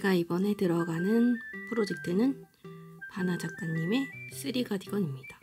제가 이번에 들어가는 프로젝트는 바나 작가님의 3가디건입니다.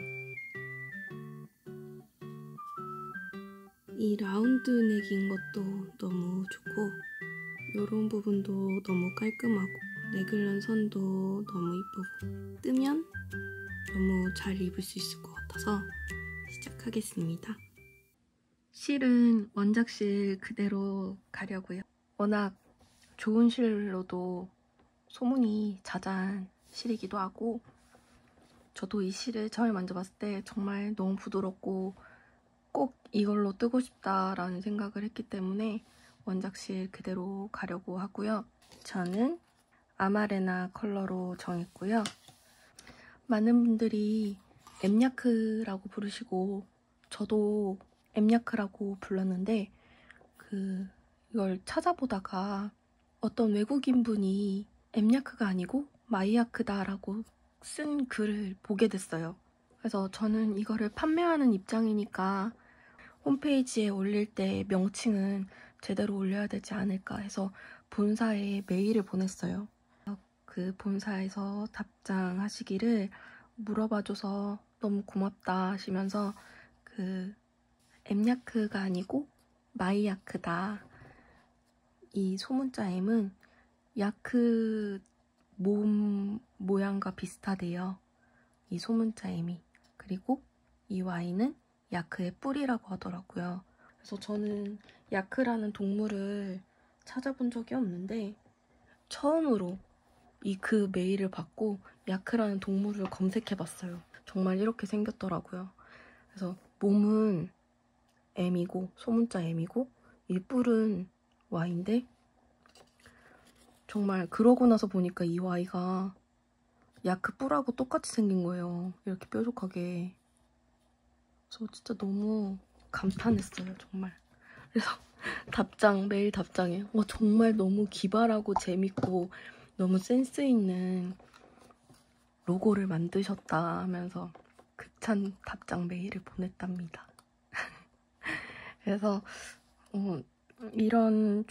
이 라운드 넥인 것도 너무 좋고 이런 부분도 너무 깔끔하고 네글런 선도 너무 이쁘고 뜨면 너무 잘 입을 수 있을 것 같아서 시작하겠습니다. 실은 원작실 그대로 가려고요. 워낙 좋은 실로도 소문이 자자한 실이기도 하고 저도 이 실을 처음에 만져봤을 때 정말 너무 부드럽고 꼭 이걸로 뜨고 싶다라는 생각을 했기 때문에 원작실 그대로 가려고 하고요. 저는 아마레나 컬러로 정했고요. 많은 분들이 엠야크라고 부르시고 저도 엠야크라고 불렀는데 이걸 찾아보다가 어떤 외국인분이 엠야크가 아니고 마이야크다라고 쓴 글을 보게 됐어요. 그래서 저는 이거를 판매하는 입장이니까 홈페이지에 올릴 때 명칭은 제대로 올려야 되지 않을까 해서 본사에 메일을 보냈어요. 그 본사에서 답장하시기를 물어봐줘서 너무 고맙다 하시면서 엠야크가 아니고 마이야크다. 이 소문자 M은 야크 몸 모양과 비슷하대요. 이 소문자 M이. 그리고 이 Y는 야크의 뿔이라고 하더라고요. 그래서 저는 야크라는 동물을 찾아본 적이 없는데 처음으로 그 메일을 받고 야크라는 동물을 검색해봤어요. 정말 이렇게 생겼더라고요. 그래서 몸은 M이고 소문자 M이고 이 뿔은 Y인데 정말 그러고 나서 보니까 이 Y가 야크 뿔하고 똑같이 생긴 거예요. 이렇게 뾰족하게. 저 진짜 너무 감탄했어요, 정말. 그래서 메일 답장에 정말 너무 기발하고 재밌고 너무 센스 있는 로고를 만드셨다 하면서 극찬 답장 메일을 보냈답니다. 그래서 이런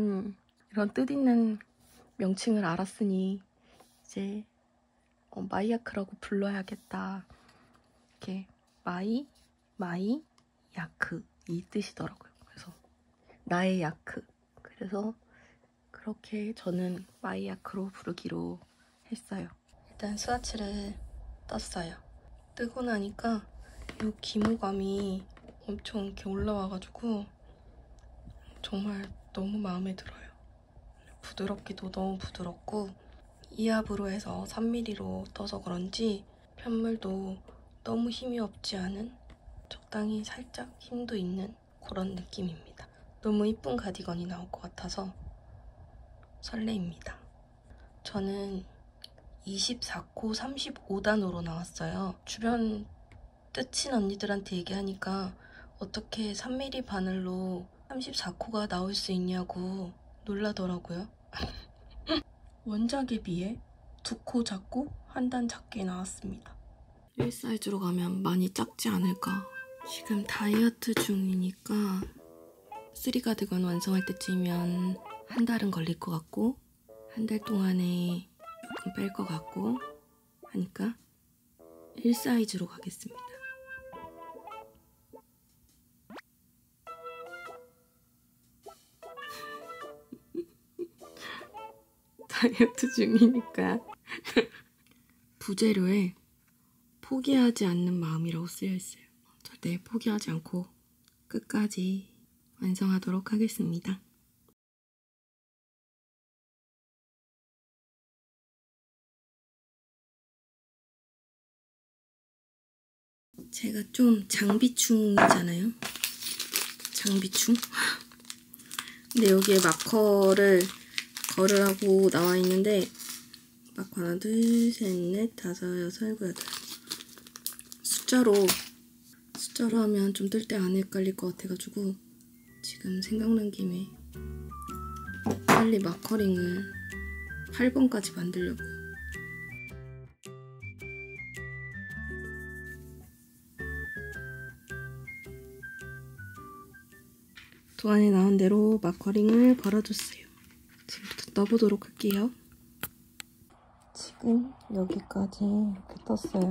뜻있는 명칭을 알았으니 이제 마이야크라고 불러야겠다. 이렇게 마이 야크 이 뜻이더라고요. 그래서 나의 야크. 그래서 그렇게 저는 마이야크로 부르기로 했어요. 일단 스와치를 떴어요. 뜨고 나니까 이 기모감이 엄청 이렇게 올라와가지고 정말 너무 마음에 들어요. 부드럽기도 너무 부드럽고 이압으로 해서 3mm로 떠서 그런지 편물도 너무 힘이 없지 않은 적당히 살짝 힘도 있는 그런 느낌입니다. 너무 이쁜 가디건이 나올 것 같아서 설레입니다. 저는 24코 35단으로 나왔어요. 주변 뜨친 언니들한테 얘기하니까 어떻게 3mm 바늘로 34코가 나올 수 있냐고 놀라더라고요. 원작에 비해 2코 작고 한 단 작게 나왔습니다. 1사이즈로 가면 많이 작지 않을까. 지금 다이어트 중이니까 3가디건 완성할 때쯤이면 한 달은 걸릴 것 같고 한 달 동안에 조금 뺄 것 같고 하니까 1사이즈로 가겠습니다. 다이어트 중이니까 부재료에 포기하지 않는 마음이라고 쓰여있어요. 절대 포기하지 않고 끝까지 완성하도록 하겠습니다. 제가 좀 장비충이잖아요. 장비충? 근데 여기에 마커를 걸으라고 나와 있는데 마커 하나, 둘, 셋, 넷, 다섯, 여섯, 일곱, 여덟. 숫자로 하면 좀 뜰 때 안 헷갈릴 것 같아가지고 지금 생각난 김에 빨리 마커링을 8번까지 만들려고요. 도안에 나온 대로 마커링을 걸어줬어요. 지금부터 떠보도록 할게요. 지금 여기까지 이렇게 떴어요.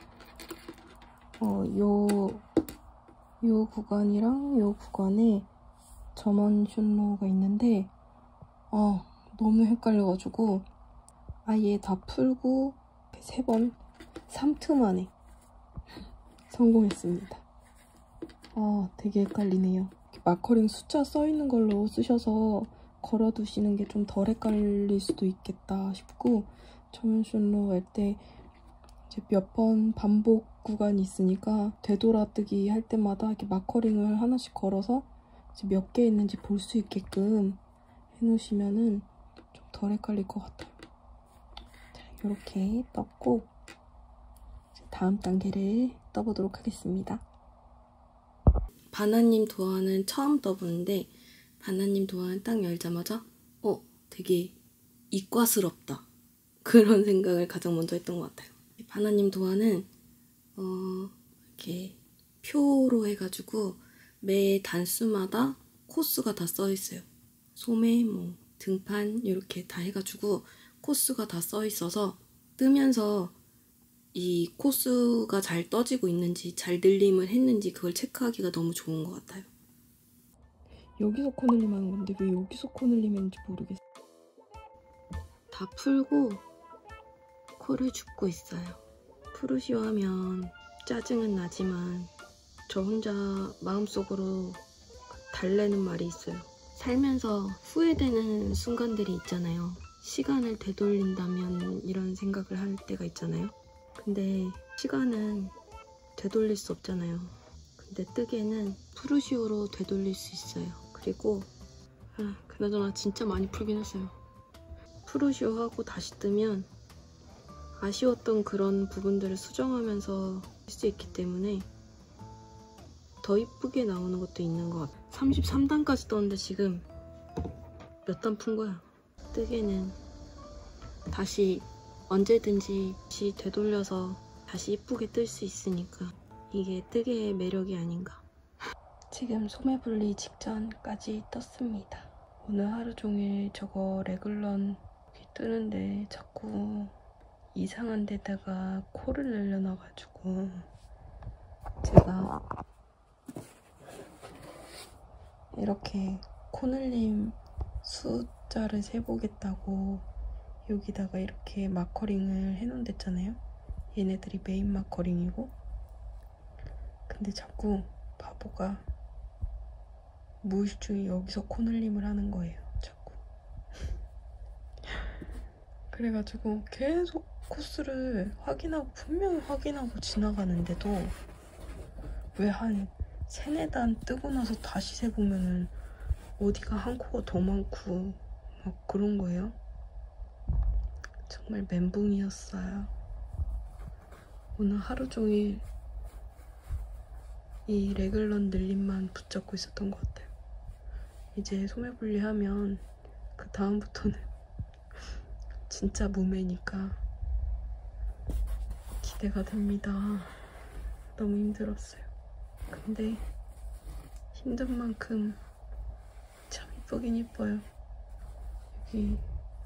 요 구간이랑 요 구간에 점원 슐러가 있는데 너무 헷갈려가지고 아예 다 풀고 3번 3트 만에 성공했습니다. 되게 헷갈리네요. 마커링 숫자 써있는 걸로 쓰셔서 걸어두시는 게 좀 덜 헷갈릴 수도 있겠다 싶고, 점원 슐러 할 때 이제 몇 번 반복 구간이 있으니까 되돌아뜨기 할 때마다 이렇게 마커링을 하나씩 걸어서 이제 몇 개 있는지 볼 수 있게끔 해놓으시면은 좀 덜 헷갈릴 것 같아요. 자, 이렇게 떴고 다음 단계를 떠보도록 하겠습니다. 바나님 도안은 처음 떠보는데, 바나님 도안 딱 열자마자 되게 이과스럽다, 그런 생각을 가장 먼저 했던 것 같아요. 바나님 도안은 이렇게 표로 해가지고 매 단수마다 코스가 다 써있어요. 소매, 등판 이렇게 다 해가지고 코스가 다 써있어서 뜨면서 이 코스가 잘 떠지고 있는지, 잘 늘림을 했는지 그걸 체크하기가 너무 좋은 것 같아요. 여기서 코늘림 하는 건데 왜 여기서 코늘림 했는지 모르겠어요. 다 풀고 코를 줍고 있어요. 푸르시오 하면 짜증은 나지만 저 혼자 마음속으로 달래는 말이 있어요. 살면서 후회되는 순간들이 있잖아요. 시간을 되돌린다면 이런 생각을 할 때가 있잖아요. 근데 시간은 되돌릴 수 없잖아요. 근데 뜨개는 푸르시오로 되돌릴 수 있어요. 그리고 그나저나 진짜 많이 풀긴 했어요. 푸르시오 하고 다시 뜨면 아쉬웠던 그런 부분들을 수정하면서 할 수 있기 때문에 더 이쁘게 나오는 것도 있는 것 같아요. 33단까지 떴는데 지금 몇 단 푼 거야. 뜨개는 다시 언제든지 다시 되돌려서 다시 이쁘게 뜰 수 있으니까 이게 뜨개의 매력이 아닌가. 지금 소매 분리 직전까지 떴습니다. 오늘 하루 종일 저거 레글런 뜨는데 자꾸 이상한 데다가 코를 늘려놔가지고 제가 이렇게 코늘림 숫자를 세보겠다고 여기다가 이렇게 마커링을 해놓은댔잖아요. 얘네들이 메인 마커링이고. 근데 자꾸 바보가 무의식 중에 여기서 코늘림을 하는 거예요. 자꾸. 그래가지고 계속 코스를 확인하고, 분명히 확인하고 지나가는데도 왜 한 3-4단 뜨고 나서 다시 세보면은 어디가 한 코가 더 많고 막 그런 거예요. 정말 멘붕이었어요. 오늘 하루 종일 이 레글런 늘림만 붙잡고 있었던 것 같아요. 이제 소매 분리하면 그 다음부터는 진짜 무매니까 기대가 됩니다. 너무 힘들었어요. 근데 힘든 만큼 참 이쁘긴 이뻐요. 여기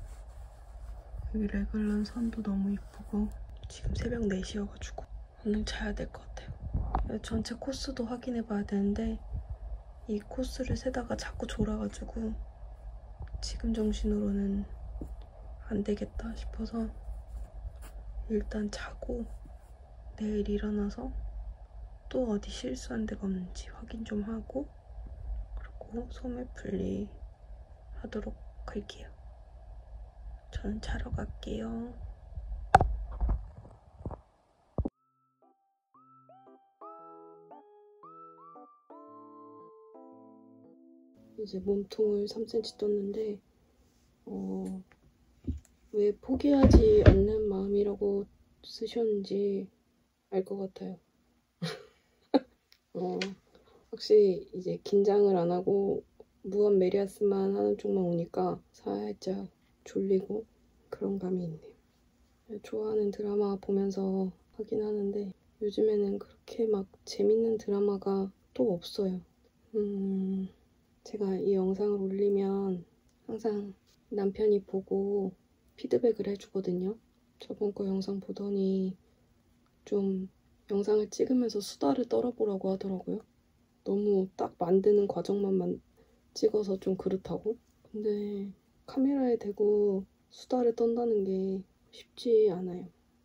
레글런 선도 너무 이쁘고. 지금 새벽 4시여가지고 얼른 자야 될 것 같아요. 전체 코스도 확인해 봐야 되는데 이 코스를 세다가 자꾸 졸아가지고 지금 정신으로는 안 되겠다 싶어서 일단 자고 내일 일어나서 또 어디 실수한 데가 없는지 확인 좀 하고, 그리고 소매 분리 하도록 할게요. 저는 자러 갈게요. 이제 몸통을 3cm 떴는데 왜 포기하지 않는 마음이라고 쓰셨는지 알 것 같아요. 확실히 이제 긴장을 안 하고 무한 메리아스만 하는 쪽만 오니까 살짝 졸리고 그런 감이 있네요. 좋아하는 드라마 보면서 하긴 하는데 요즘에는 그렇게 막 재밌는 드라마가 또 없어요. 제가 이 영상을 올리면 항상 남편이 보고 피드백을 해주거든요. 저번 거 영상 보더니 좀 영상을 찍으면서 수다를 떨어보라고 하더라고요. 너무 딱 만드는 과정만 찍어서 좀 그렇다고? 근데 카메라에 대고 수다를 떤다는 게 쉽지 않아요.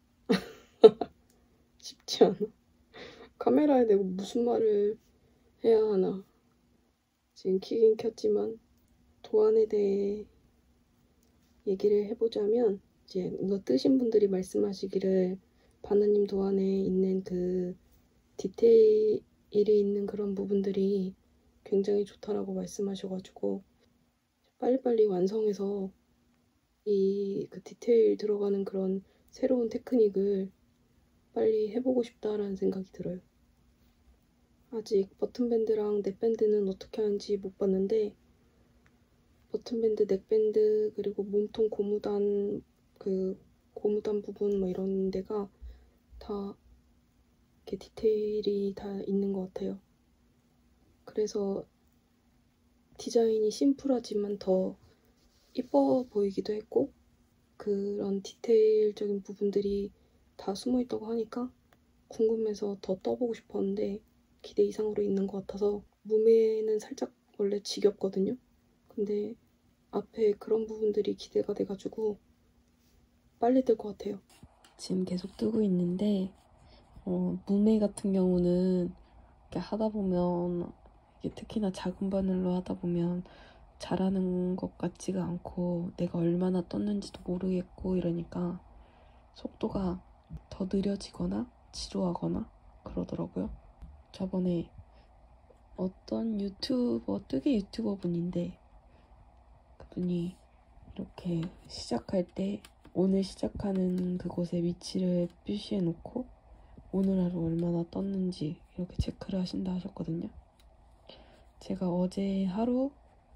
쉽지 않아. 카메라에 대고 무슨 말을 해야 하나. 지금 키긴 켰지만 도안에 대해 얘기를 해보자면 이제 이거 뜨신 분들이 말씀하시기를 바나님 도안에 있는 그 디테일이 있는 그런 부분들이 굉장히 좋다라고 말씀하셔가지고 빨리빨리 완성해서 이 그 디테일 들어가는 그런 새로운 테크닉을 빨리 해보고 싶다라는 생각이 들어요. 아직 버튼밴드랑 넥밴드는 어떻게 하는지 못 봤는데 버튼밴드, 넥밴드 그리고 몸통 고무단 그 고무단 부분 뭐 이런 데가 다 이렇게 디테일이 다 있는 것 같아요. 그래서 디자인이 심플하지만 더 이뻐 보이기도 했고 그런 디테일적인 부분들이 다 숨어있다고 하니까 궁금해서 더 떠보고 싶었는데 기대 이상으로 있는 것 같아서 무매는 살짝 원래 지겹거든요. 근데 앞에 그런 부분들이 기대가 돼가지고 빨리 뜰 것 같아요. 지금 계속 뜨고 있는데 무매 같은 경우는 이렇게 하다 보면 이게 특히나 작은 바늘로 하다 보면 잘하는 것 같지가 않고 내가 얼마나 떴는지도 모르겠고 이러니까 속도가 더 느려지거나 지루하거나 그러더라고요. 저번에 어떤 뜨개 유튜버 분인데 그분이 이렇게 시작할 때 오늘 시작하는 그곳의 위치를 표시해 놓고 오늘 하루 얼마나 떴는지 이렇게 체크를 하신다 하셨거든요. 제가 어제 하루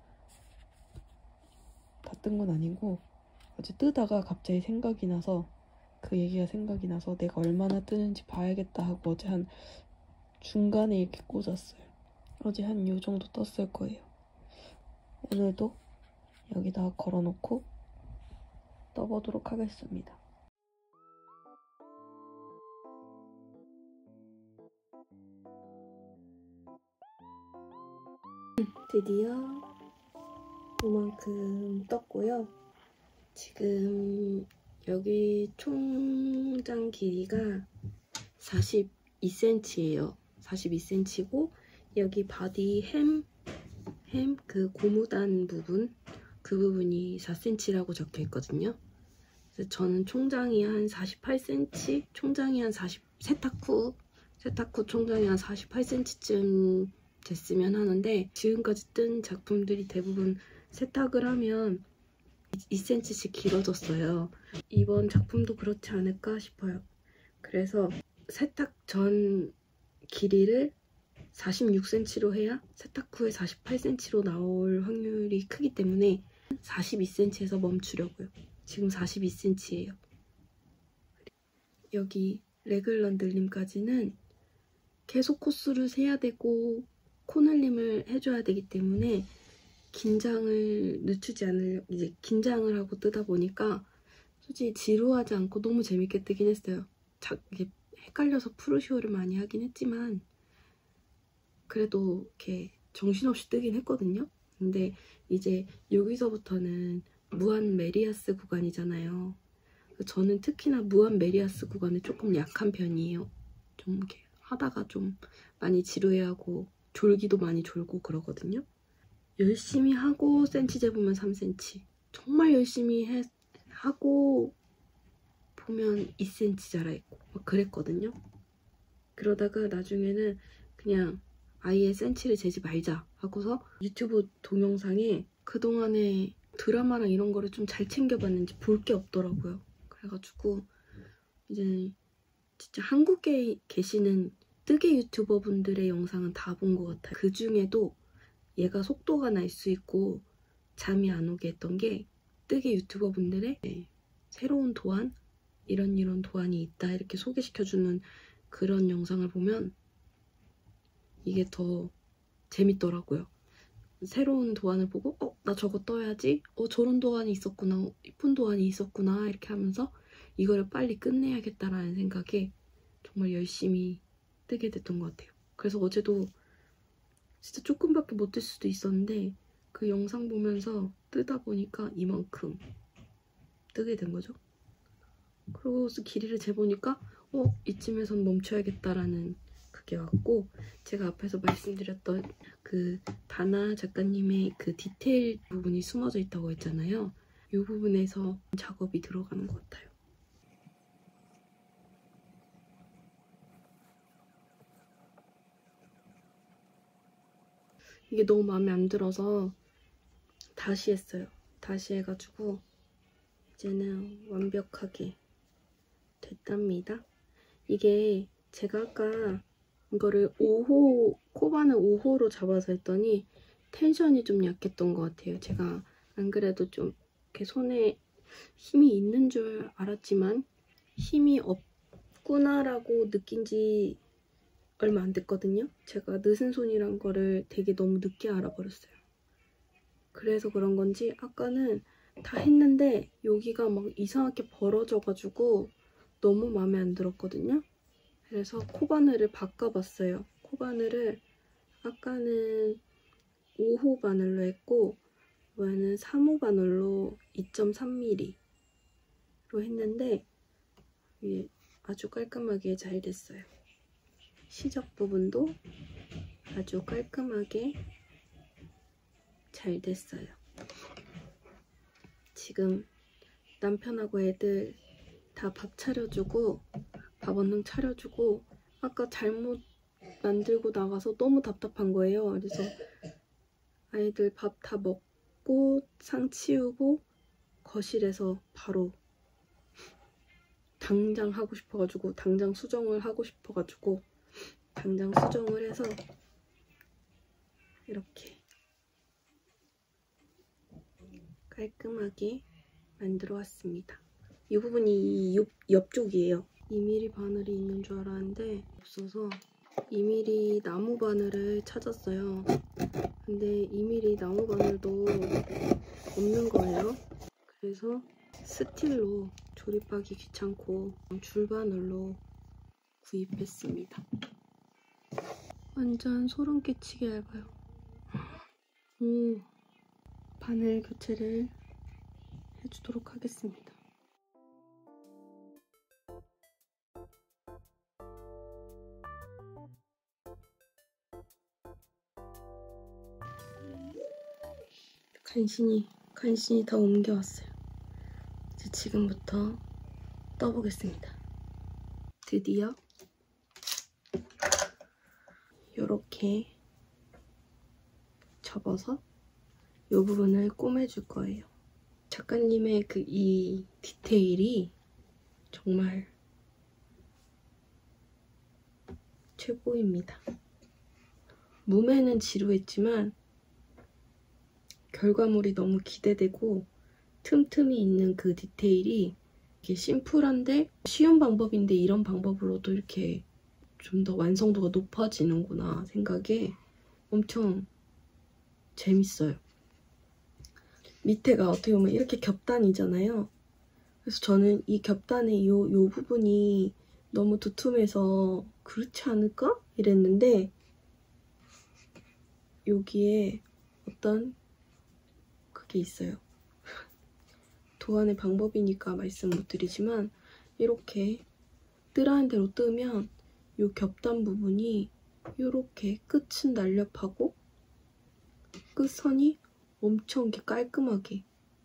다 뜬 건 아니고 어제 뜨다가 갑자기 생각이 나서 그 얘기가 생각이 나서 내가 얼마나 뜨는지 봐야겠다 하고 어제 한 중간에 이렇게 꽂았어요. 어제 한 요 정도 떴을 거예요. 오늘도 여기다가 걸어놓고 떠보도록 하겠습니다. 드디어 이만큼 떴고요. 지금 여기 총장 길이가 42cm예요. 42cm고 여기 바디 햄 그 고무단 부분 그 부분이 4cm라고 적혀 있거든요. 그래서 저는 총장이 한 48cm, 총장이 한 세탁후 총장이 한 48cm쯤 됐으면 하는데 지금까지 뜬 작품들이 대부분 세탁을 하면 2cm씩 길어졌어요. 이번 작품도 그렇지 않을까 싶어요. 그래서 세탁 전 길이를 46cm로 해야 세탁 후에 48cm로 나올 확률이 크기 때문에 42cm에서 멈추려고요. 지금 42cm예요. 여기 레글런 늘림까지는 계속 코스를 세야 되고 코늘림을 해줘야 되기 때문에 긴장을 늦추지 않으려고 이제 긴장을 하고 뜨다 보니까 솔직히 지루하지 않고 너무 재밌게 뜨긴 했어요. 이게 헷갈려서 프루시오를 많이 하긴 했지만 그래도 이렇게 정신없이 뜨긴 했거든요. 근데 이제 여기서부터는 무한 메리아스 구간이잖아요. 저는 특히나 무한 메리아스 구간에 조금 약한 편이에요. 좀 이렇게 하다가 좀 많이 지루해하고 졸기도 많이 졸고 그러거든요. 열심히 하고 센치 재보면 3cm, 정말 열심히 하고 보면 2cm 자라있고 막 그랬거든요. 그러다가 나중에는 그냥 아예 센치를 재지 말자 하고서 유튜브 동영상에 그동안에 드라마랑 이런 거를 좀 잘 챙겨봤는지 볼 게 없더라고요. 그래가지고 이제 진짜 한국에 계시는 뜨개 유튜버 분들의 영상은 다 본 것 같아요. 그 중에도 얘가 속도가 날 수 있고 잠이 안 오게 했던 게 뜨개 유튜버 분들의 새로운 도안, 이런 도안이 있다 이렇게 소개시켜주는 그런 영상을 보면 이게 더 재밌더라고요. 새로운 도안을 보고 나 저거 떠야지, 저런 도안이 있었구나, 이쁜 도안이 있었구나 이렇게 하면서 이거를 빨리 끝내야겠다라는 생각에 정말 열심히 뜨게 됐던 것 같아요. 그래서 어제도 진짜 조금밖에 못 뜰 수도 있었는데 그 영상 보면서 뜨다 보니까 이만큼 뜨게 된 거죠. 그러고 길이를 재보니까 이쯤에선 멈춰야겠다라는 그게 왔고, 제가 앞에서 말씀드렸던 그 다나 작가님의 그 디테일 부분이 숨어져 있다고 했잖아요. 이 부분에서 작업이 들어가는 것 같아요. 이게 너무 마음에 안 들어서 다시 했어요. 다시 해가지고 이제는 완벽하게 됐답니다. 이게 제가 아까 이거를 5호, 코바는 5호로 잡아서 했더니 텐션이 좀 약했던 것 같아요. 제가 안 그래도 좀 이렇게 손에 힘이 있는 줄 알았지만 힘이 없구나라고 느낀 지 얼마 안 됐거든요. 제가 느슨 손이란 거를 되게 너무 늦게 알아버렸어요. 그래서 그런 건지 아까는 다 했는데 여기가 막 이상하게 벌어져가지고 너무 마음에 안 들었거든요. 그래서 코바늘을 바꿔봤어요. 코바늘을 아까는 5호 바늘로 했고 이번에는 3호 바늘로 2.3mm로 했는데 이게 아주 깔끔하게 잘 됐어요. 시접 부분도 아주 깔끔하게 잘 됐어요. 지금 남편하고 애들 다 밥 차려주고 밥 얼른 차려주고 아까 잘못 만들고 나가서 너무 답답한 거예요. 그래서 아이들 밥 다 먹고 상 치우고 거실에서 바로 당장 하고 싶어가지고 당장 수정을 하고 싶어가지고 당장 수정을 해서 이렇게 깔끔하게 만들어 왔습니다. 이 부분이 옆쪽이에요. 2mm 바늘이 있는 줄 알았는데 없어서 2mm 나무 바늘을 찾았어요. 근데 2mm 나무 바늘도 없는 거예요. 그래서 스틸로 조립하기 귀찮고 줄바늘로 구입했습니다. 완전 소름 끼치게 얇아요. 바늘 교체를 해주도록 하겠습니다. 간신히 다 옮겨왔어요. 이제 지금부터 떠보겠습니다. 드디어 이렇게 접어서 이 부분을 꼬매줄 거예요. 작가님의 이 디테일이 정말 최고입니다. 무매는 지루했지만 결과물이 너무 기대되고 틈틈이 있는 그 디테일이 이게 심플한데 쉬운 방법인데 이런 방법으로도 이렇게 좀 더 완성도가 높아지는구나 생각에 엄청 재밌어요. 밑에가 어떻게 보면 이렇게 겹단이잖아요. 그래서 저는 이 겹단의 요 부분이 너무 두툼해서 그렇지 않을까? 이랬는데 여기에 어떤 그게 있어요. 도안의 방법이니까 말씀 못 드리지만 이렇게 뜨라는 대로 뜨면 이 겹단 부분이 이렇게 끝은 날렵하고 끝선이 엄청 이렇게 깔끔하게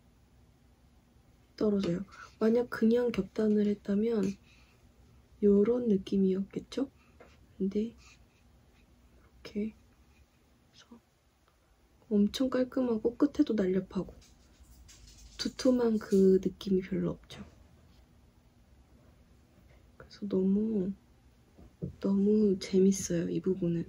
떨어져요. 만약 그냥 겹단을 했다면 이런 느낌이었겠죠? 근데 이렇게 해서 엄청 깔끔하고 끝에도 날렵하고 두툼한 그 느낌이 별로 없죠. 그래서 너무 재밌어요, 이 부분은.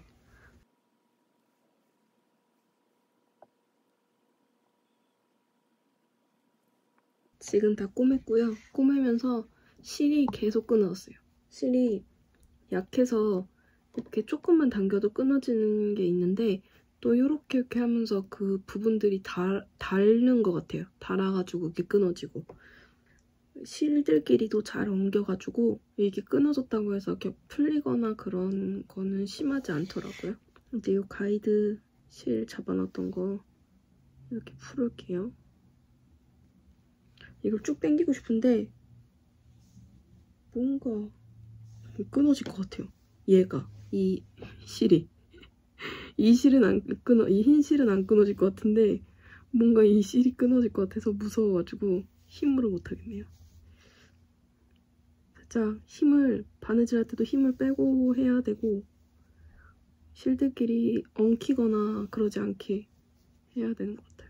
지금 다 꼬맸고요. 꼬매면서 실이 계속 끊어졌어요. 실이 약해서 이렇게 조금만 당겨도 끊어지는 게 있는데 또 이렇게 하면서 그 부분들이 닳는 것 같아요. 닳아가지고 이렇게 끊어지고. 실들끼리도 잘 엉겨가지고 이게 끊어졌다고 해서 이렇게 풀리거나 그런 거는 심하지 않더라고요. 이제 이 가이드 실 잡아놨던 거 이렇게 풀을게요. 이걸 쭉 당기고 싶은데 뭔가 끊어질 것 같아요. 얘가 이 실이 이 실은 안 끊어, 이 흰 실은 안 끊어질 것 같은데 뭔가 이 실이 끊어질 것 같아서 무서워가지고 힘으로 못하겠네요. 살짝 힘을 바느질 할 때도 힘을 빼고 해야 되고 실들끼리 엉키거나 그러지 않게 해야 되는 것 같아요.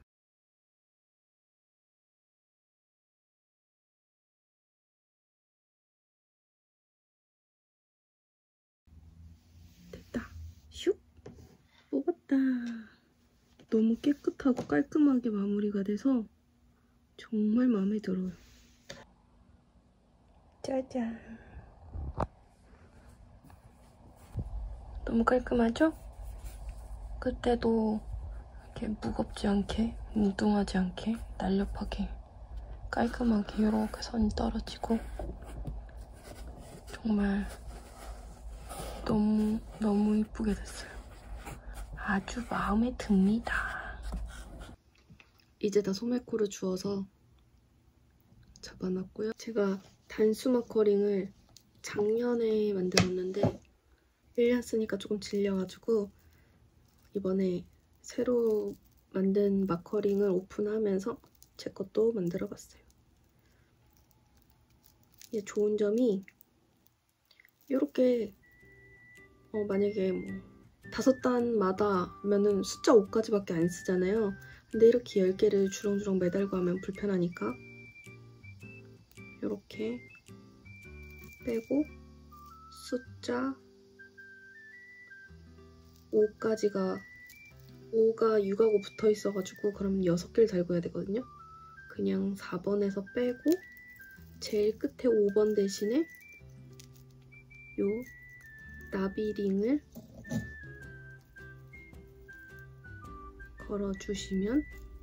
됐다. 슉! 뽑았다. 너무 깨끗하고 깔끔하게 마무리가 돼서 정말 마음에 들어요. 짜잔. 너무 깔끔하죠? 그때도 이렇게 무겁지 않게, 뭉뚱하지 않게, 날렵하게, 깔끔하게 이렇게 선이 떨어지고 정말 너무 이쁘게 됐어요. 아주 마음에 듭니다. 이제 다 소매코를 주워서 잡아놨고요. 제가 단수 마커링을 작년에 만들었는데 1년 쓰니까 조금 질려가지고 이번에 새로 만든 마커링을 오픈하면서 제 것도 만들어봤어요. 이게 좋은 점이 이렇게 만약에 뭐 5단마다 면은 숫자 5까지밖에 안 쓰잖아요. 근데 이렇게 10개를 주렁주렁 매달고 하면 불편하니까 이렇게 빼고 숫자 5까지가 5가 6하고 붙어 있어가지고 그럼 6개를 달고 해야 되거든요. 그냥 4번에서 빼고 제일 끝에 5번 대신에 요 나비링을 걸어주시면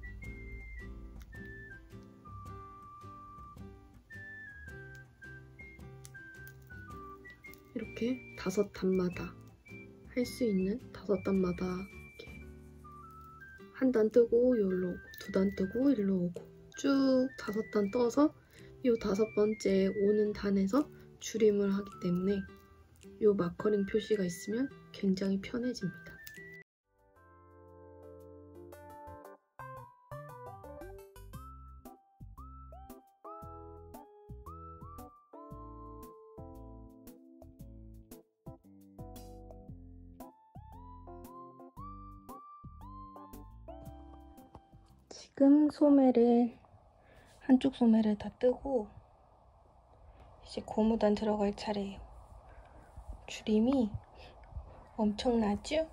이렇게 5단마다 할 수 있는 5단마다 이렇게 한 단 뜨고 여기로 오고 2단 뜨고 일로 오고 쭉 5단 떠서 이 5번째 오는 단에서 줄임을 하기 때문에 이 마커링 표시가 있으면 굉장히 편해집니다. 지금 소매를 한쪽 소매를 다 뜨고 이제 고무단 들어갈 차례예요. 줄임이 엄청나죠?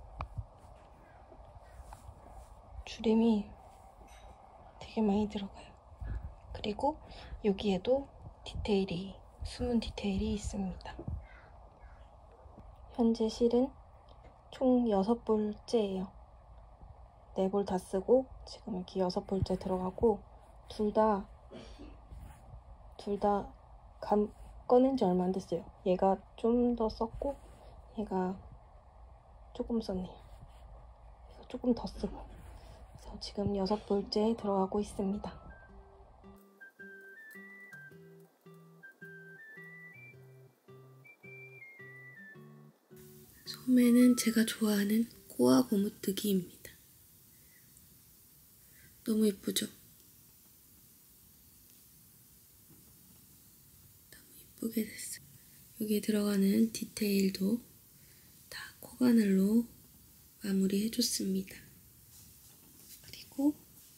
줄임이 되게 많이 들어가요. 그리고 여기에도 디테일이, 숨은 디테일이 있습니다. 현재 실은 총 6볼째예요. 4볼 다 쓰고 지금 여기 6볼째 들어가고 둘 다 꺼낸 지 얼마 안 됐어요. 얘가 좀 더 썼고 얘가 조금 썼네요. 그래서 조금 더 쓰고 그래서 지금 6볼째 들어가고 있습니다. 소매는 제가 좋아하는 꼬아 고무뜨기입니다. 너무 예쁘죠? 너무 예쁘게 됐어요. 여기에 들어가는 디테일도 다 코바늘로 마무리해줬습니다. 그리고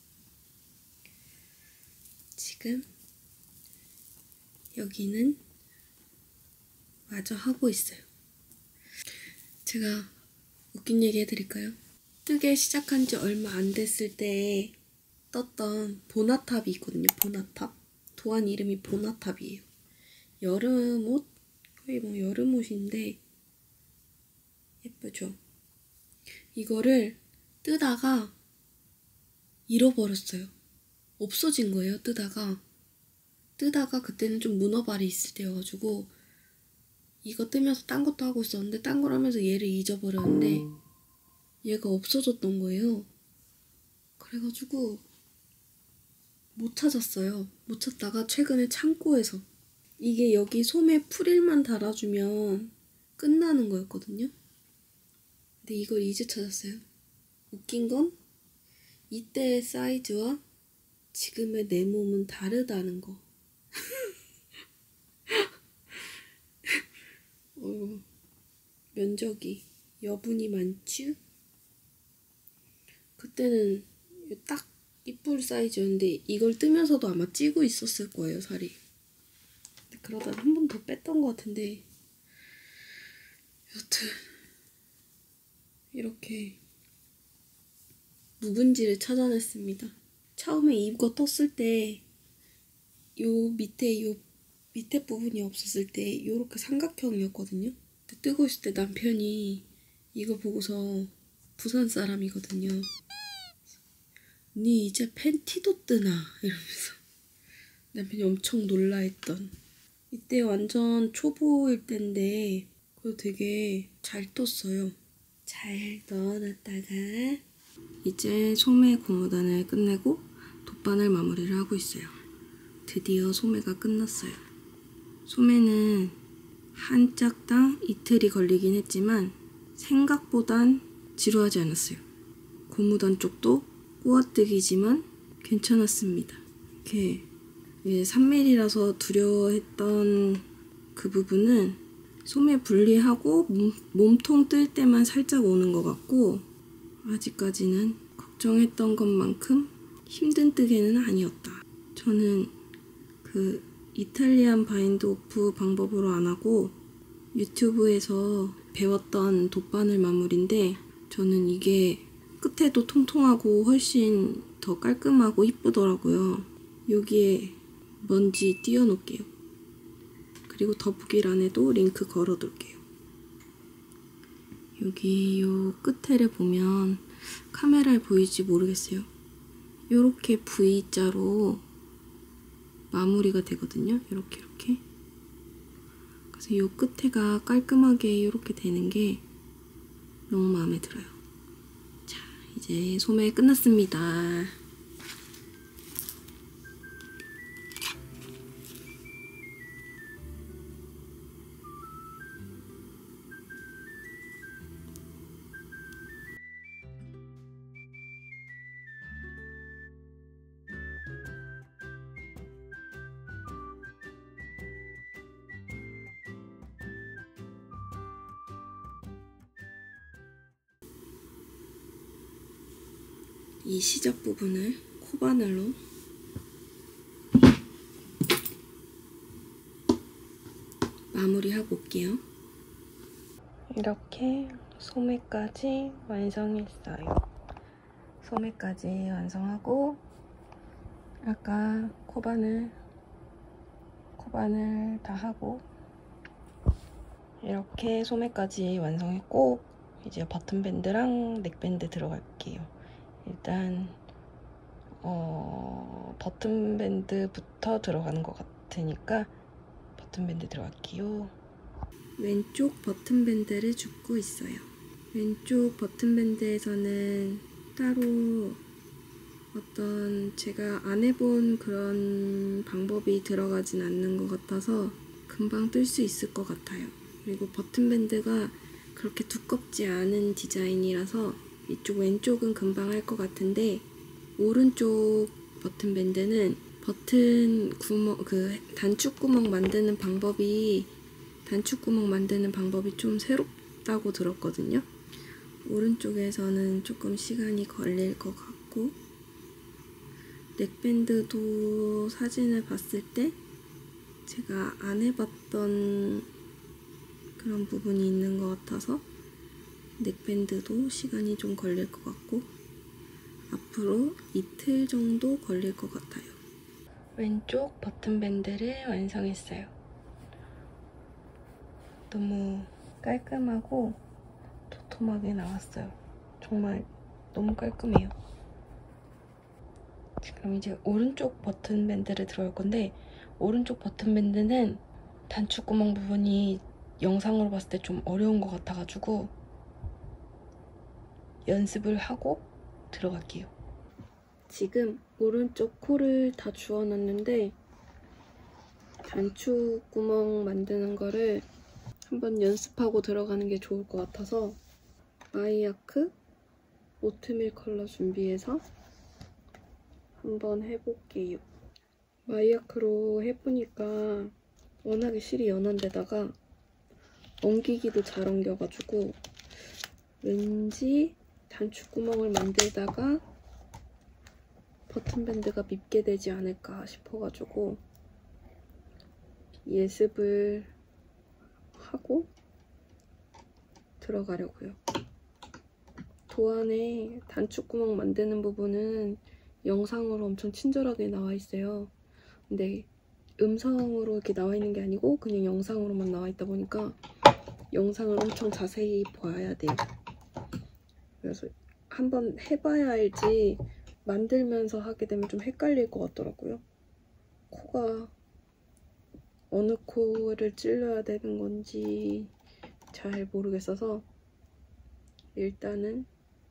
지금 여기는 마저 하고 있어요. 제가 웃긴 얘기 해드릴까요? 뜨개 시작한 지 얼마 안 됐을 때 떴던 보나탑이 있거든요. 보나탑. 도안 이름이 보나탑이에요. 여름옷? 거의 뭐 여름옷인데 예쁘죠? 이거를 뜨다가 잃어버렸어요. 없어진 거예요, 뜨다가. 뜨다가 그때는 좀 문어발이 있을 때여가지고 이거 뜨면서 딴 것도 하고 있었는데 딴 걸 하면서 얘를 잊어버렸는데 얘가 없어졌던 거예요. 그래가지고 못 찾았어요. 못 찾다가 최근에 창고에서 이게 여기 소매 프릴만 달아주면 끝나는 거였거든요. 근데 이걸 이제 찾았어요. 웃긴 건 이때의 사이즈와 지금의 내 몸은 다르다는 거. 면적이 여분이 많쥬? 그때는 딱 이쁠 사이즈였는데 이걸 뜨면서도 아마 찌고 있었을 거예요, 살이. 근데 그러다 한 번 더 뺐던 것 같은데 여튼 이렇게 묵은지를 찾아냈습니다. 처음에 이거 떴을 때 요 밑에 부분이 없었을 때 요렇게 삼각형이었거든요. 근데 뜨고 있을 때 남편이 이거 보고서 부산 사람이거든요. 니 이제 팬티도 뜨나? 이러면서 남편이 엄청 놀라했던. 이때 완전 초보일 때인데 그래도 되게 잘 떴어요. 잘 넣어놨다가 이제 소매 고무단을 끝내고 돗바늘 마무리를 하고 있어요. 드디어 소매가 끝났어요. 소매는 한 짝당 이틀이 걸리긴 했지만 생각보단 지루하지 않았어요. 고무단 쪽도 꼬아뜨기지만 괜찮았습니다. 이렇게 3mm라서 두려워했던 그 부분은 소매 분리하고 몸통 뜰 때만 살짝 오는 것 같고 아직까지는 걱정했던 것만큼 힘든 뜨개는 아니었다. 저는 그 이탈리안 바인드 오프 방법으로 안 하고 유튜브에서 배웠던 돗바늘 마무리인데 저는 이게 끝에도 통통하고 훨씬 더 깔끔하고 이쁘더라고요. 여기에 먼지 띄워놓을게요. 그리고 더보기란에도 링크 걸어둘게요. 여기 요 끝에를 보면 카메라에 보일지 모르겠어요. 요렇게 V자로 마무리가 되거든요. 이렇게. 그래서 요 끝에가 깔끔하게 이렇게 되는 게 너무 마음에 들어요. 자, 이제 소매 끝났습니다. 이 시작 부분을 코바늘로 마무리하고 올게요. 이렇게 소매까지 완성했어요. 소매까지 완성하고 아까 코바늘 다 하고 이렇게 소매까지 완성했고 이제 버튼밴드랑 넥밴드 들어갈게요. 일단 버튼밴드부터 들어가는 것 같으니까 버튼밴드 들어갈게요. 왼쪽 버튼밴드를 줍고 있어요. 왼쪽 버튼밴드에서는 따로 어떤 제가 안 해본 그런 방법이 들어가진 않는 것 같아서 금방 뜰 수 있을 것 같아요. 그리고 버튼밴드가 그렇게 두껍지 않은 디자인이라서 이쪽 왼쪽은 금방 할 것 같은데 오른쪽 버튼밴드는 버튼 구멍, 단축구멍 만드는 방법이 좀 새롭다고 들었거든요. 오른쪽에서는 조금 시간이 걸릴 것 같고 넥밴드도 사진을 봤을 때 제가 안 해봤던 그런 부분이 있는 것 같아서 넥밴드도 시간이 좀 걸릴 것 같고 앞으로 이틀 정도 걸릴 것 같아요. 왼쪽 버튼밴드를 완성했어요. 너무 깔끔하고 도톰하게 나왔어요. 정말 너무 깔끔해요. 그럼 이제 오른쪽 버튼밴드를 들어갈 건데 오른쪽 버튼밴드는 단추구멍 부분이 영상으로 봤을 때 좀 어려운 것 같아가지고 연습을 하고 들어갈게요. 지금 오른쪽 코를 다 주워놨는데 단추구멍 만드는 거를 한번 연습하고 들어가는 게 좋을 것 같아서 마이야크 오트밀 컬러 준비해서 한번 해볼게요. 마이야크로 해보니까 워낙에 실이 연한 데다가 엉기기도 잘 엉겨가지고 왠지 단추구멍을 만들다가 버튼밴드가 밉게 되지 않을까 싶어가지고 예습을 하고 들어가려고요. 도안에 단추구멍 만드는 부분은 영상으로 엄청 친절하게 나와 있어요. 근데 음성으로 이렇게 나와 있는 게 아니고 그냥 영상으로만 나와 있다 보니까 영상을 엄청 자세히 봐야 돼요. 그래서 한번 해봐야 알지 만들면서 하게 되면 좀 헷갈릴 것 같더라고요. 코가 어느 코를 찔러야 되는 건지 잘 모르겠어서 일단은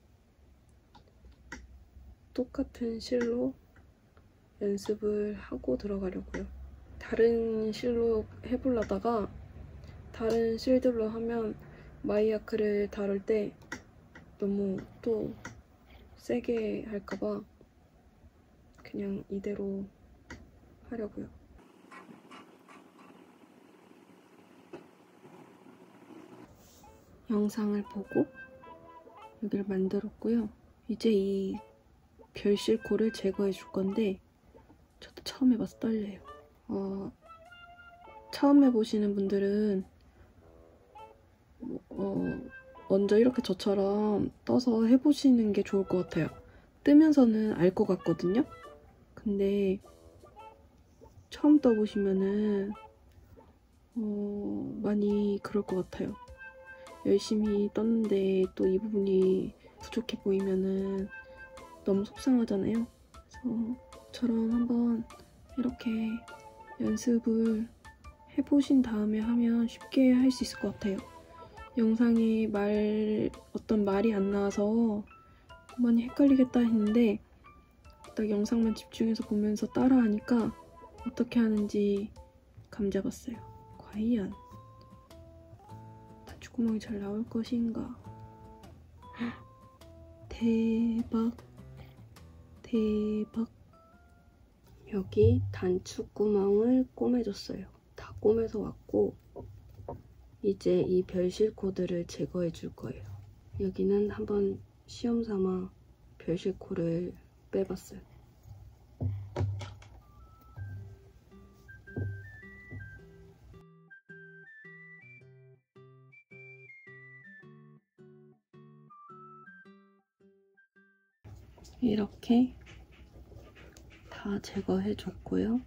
똑같은 실로 연습을 하고 들어가려고요. 다른 실로 해보려다가 다른 실들로 하면 마이야크를 다룰 때 너무 또 세게 할까봐 그냥 이대로 하려고요. 영상을 보고 여기를 만들었고요. 이제 이 별실코를 제거해 줄 건데 저도 처음 해봐서 떨려요. 처음 해보시는 분들은 먼저 이렇게 저처럼 떠서 해보시는 게 좋을 것 같아요. 뜨면서는 알 것 같거든요. 근데 처음 떠보시면은 많이 그럴 것 같아요. 열심히 떴는데 또 이 부분이 부족해 보이면은 너무 속상하잖아요. 그래서 저처럼 한번 이렇게 연습을 해보신 다음에 하면 쉽게 할 수 있을 것 같아요. 영상에 어떤 말이 안 나와서 많이 헷갈리겠다 했는데 딱 영상만 집중해서 보면서 따라하니까 어떻게 하는지 감 잡았어요. 과연 단추구멍이 잘 나올 것인가? 대박! 대박! 여기 단추구멍을 꼬매줬어요. 다 꼬매서 왔고 이제 이 별실 코드를 제거해 줄 거예요. 여기는 한번 시험 삼아 별실 코를 빼봤어요. 이렇게 다 제거해 줬고요.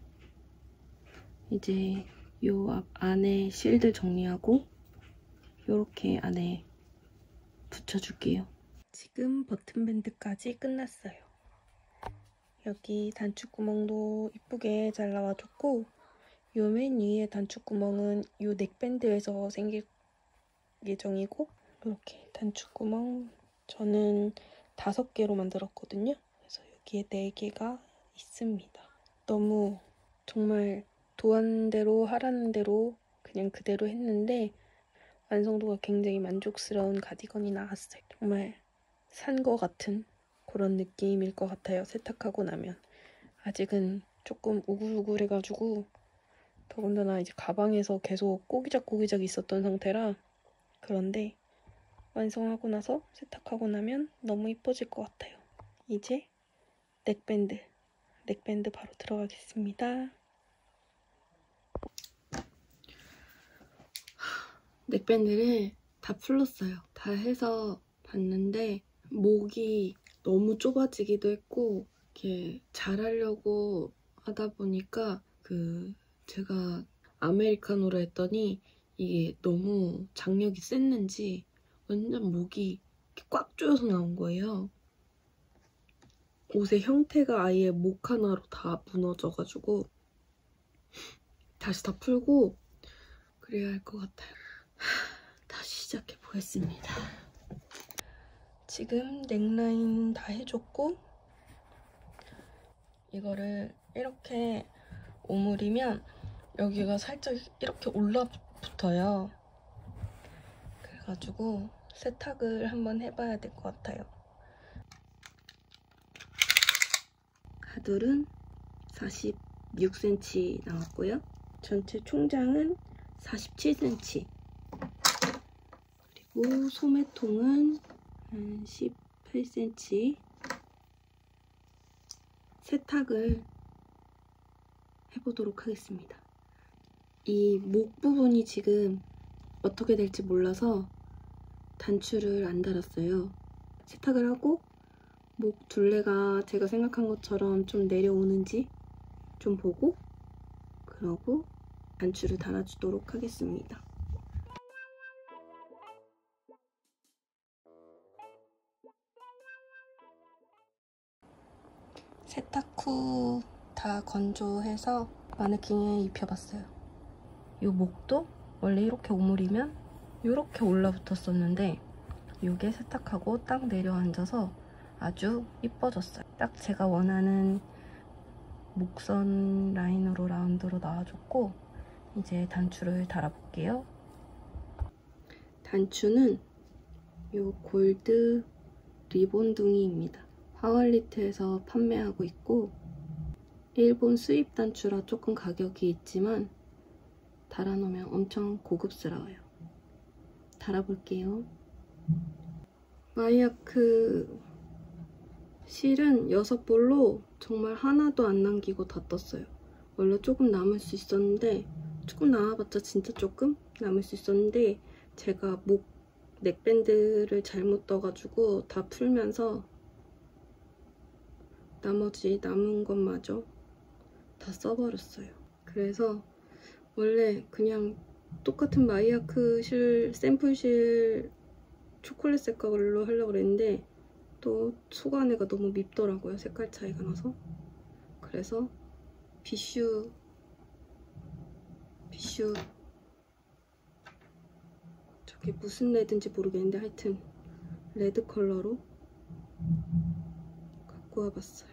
이제 요 앞 안에 실들 정리하고 요렇게 안에 붙여줄게요. 지금 버튼밴드까지 끝났어요. 여기 단추구멍도 이쁘게 잘 나와줬고 요 맨 위에 단추구멍은 요 넥밴드에서 생길 예정이고 이렇게 단추구멍 저는 5개로 만들었거든요. 그래서 여기에 4개가 있습니다. 너무 정말 도안대로 하라는 대로 그냥 그대로 했는데 완성도가 굉장히 만족스러운 가디건이 나왔어요. 정말 산 거 같은 그런 느낌일 것 같아요. 세탁하고 나면. 아직은 조금 우글우글해가지고 더군다나 이제 가방에서 계속 꼬기작꼬기작 있었던 상태라 그런데 완성하고 나서 세탁하고 나면 너무 이뻐질 것 같아요. 이제 넥밴드 바로 들어가겠습니다. 넥밴드를 다 풀렀어요. 다 해서 봤는데 목이 너무 좁아지기도 했고 이렇게 잘하려고 하다 보니까 제가 아메리카노로 했더니 이게 너무 장력이 셌는지 완전 목이 꽉 조여서 나온 거예요. 옷의 형태가 아예 목 하나로 다 무너져가지고 다시 다 풀고 그래야 할 것 같아요. 다시 시작해 보겠습니다. 지금 넥라인 다 해줬고 이거를 이렇게 오므리면 여기가 살짝 이렇게 올라붙어요. 그래가지고 세탁을 한번 해봐야 될 것 같아요. 가둘은 46cm 나왔고요. 전체 총장은 47cm. 그리고 소매통은 한 18cm. 세탁을 해보도록 하겠습니다. 이 목 부분이 지금 어떻게 될지 몰라서 단추를 안 달았어요. 세탁을 하고 목 둘레가 제가 생각한 것처럼 좀 내려오는지 좀 보고 그러고 단추를 달아주도록 하겠습니다. 세탁 후 다 건조해서 마네킹에 입혀봤어요. 이 목도 원래 이렇게 오므리면 이렇게 올라붙었었는데 이게 세탁하고 딱 내려앉아서 아주 이뻐졌어요. 딱 제가 원하는 목선 라인으로 라운드로 나와줬고 이제 단추를 달아볼게요. 단추는 이 골드 리본둥이입니다. 화월리트에서 판매하고 있고 일본 수입 단추라 조금 가격이 있지만 달아놓으면 엄청 고급스러워요. 달아볼게요. 마이야크 실은 6볼로 정말 하나도 안 남기고 다 떴어요. 원래 조금 남을 수 있었는데 조금 남아봤자 진짜 조금 남을 수 있었는데 제가 목 넥밴드를 잘못 떠가지고 다 풀면서 나머지 남은 것마저 다 써버렸어요. 그래서 원래 그냥 똑같은 마이야크 실 샘플 실 초콜릿 색깔로 하려고 그랬는데 또 속안에가 너무 밉더라고요. 색깔 차이가 나서. 그래서 비슈 저게 무슨 레드인지 모르겠는데 하여튼 레드 컬러로 갖고 와봤어요.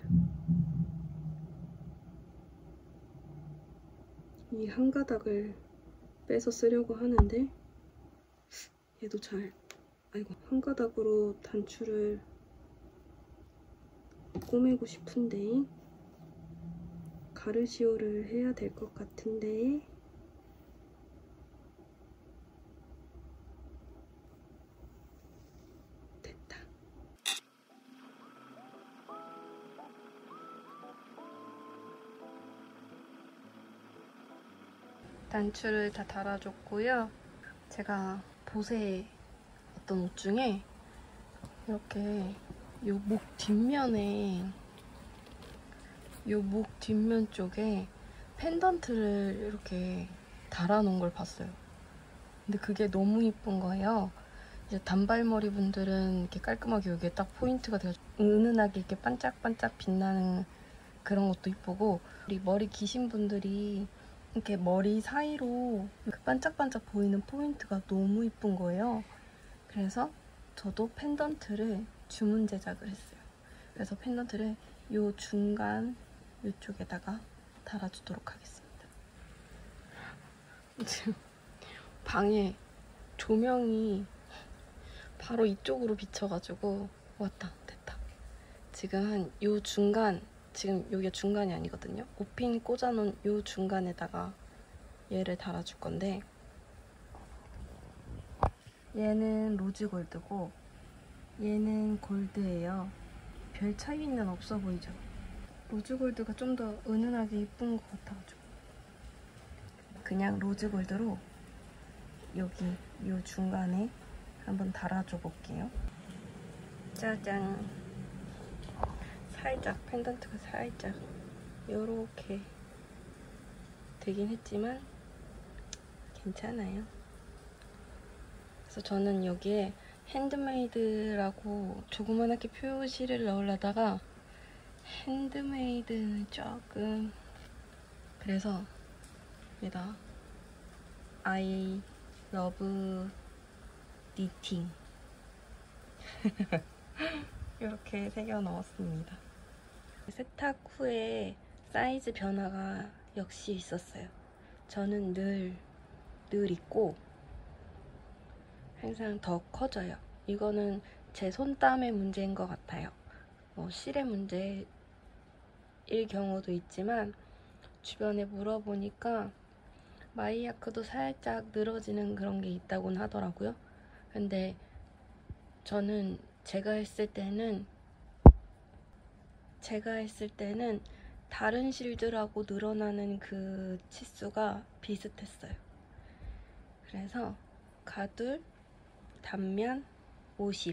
이 한 가닥을 빼서 쓰려고 하는데 얘도 잘 아이고 한 가닥으로 단추를 꼬매고 싶은데 가르시오를 해야 될 것 같은데 됐다. 단추를 다 달아줬고요. 제가 보세 어떤 옷 중에 이렇게 요 목 뒷면에 요 목 뒷면 쪽에 펜던트를 이렇게 달아놓은 걸 봤어요. 근데 그게 너무 이쁜 거예요. 이제 단발머리 분들은 이렇게 깔끔하게 여기에 딱 포인트가 돼가지고 은은하게 이렇게 반짝반짝 빛나는 그런 것도 이쁘고 우리 머리 기신 분들이 이렇게 머리 사이로 이렇게 반짝반짝 보이는 포인트가 너무 이쁜 거예요. 그래서 저도 펜던트를 주문 제작을 했어요. 그래서 펜던트를 요 중간 이쪽에다가 달아주도록 하겠습니다. 지금 방에 조명이 바로 이쪽으로 비쳐가지고 왔다 됐다. 지금 한 요 중간 지금 여기가 중간이 아니거든요. 옷핀 꽂아놓은 요 중간에다가 얘를 달아줄 건데 얘는 로즈 골드고 얘는 골드예요. 별 차이는 없어 보이죠? 로즈 골드가 좀 더 은은하게 예쁜 것 같아가지고 그냥 로즈 골드로 여기 요 중간에 한번 달아줘 볼게요. 짜잔. 살짝 펜던트가 살짝 요렇게 되긴 했지만 괜찮아요. 그래서 저는 여기에 핸드메이드라고 조그만하게 표시를 넣으려다가 핸드메이드는 조금 그래서 여기다 I love knitting 이렇게 새겨 넣었습니다. 세탁 후에 사이즈 변화가 역시 있었어요. 저는 늘 있고 항상 더 커져요. 이거는 제 손땀의 문제인 것 같아요. 뭐 실의 문제일 경우도 있지만 주변에 물어보니까 마이야크도 살짝 늘어지는 그런 게 있다고는 하더라고요. 근데 저는 제가 했을 때는 다른 실들하고 늘어나는 그 치수가 비슷했어요. 그래서 가둘, 단면 50,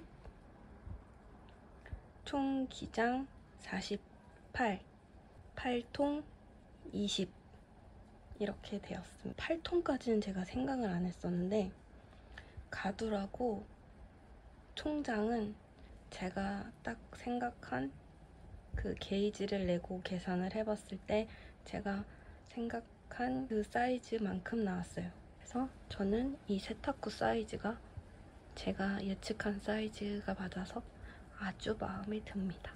총 기장 48, 8통 20 이렇게 되었습니다. 8통까지는 제가 생각을 안 했었는데 가둘하고 총장은 제가 딱 생각한 그 게이지를 내고 계산을 해봤을 때 제가 생각한 그 사이즈만큼 나왔어요. 그래서 저는 이 세탁구 사이즈가 제가 예측한 사이즈가 맞아서 아주 마음에 듭니다.